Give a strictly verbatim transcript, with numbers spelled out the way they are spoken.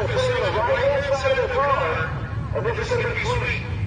put it on the right-hand side of the car, and this is going to be switched.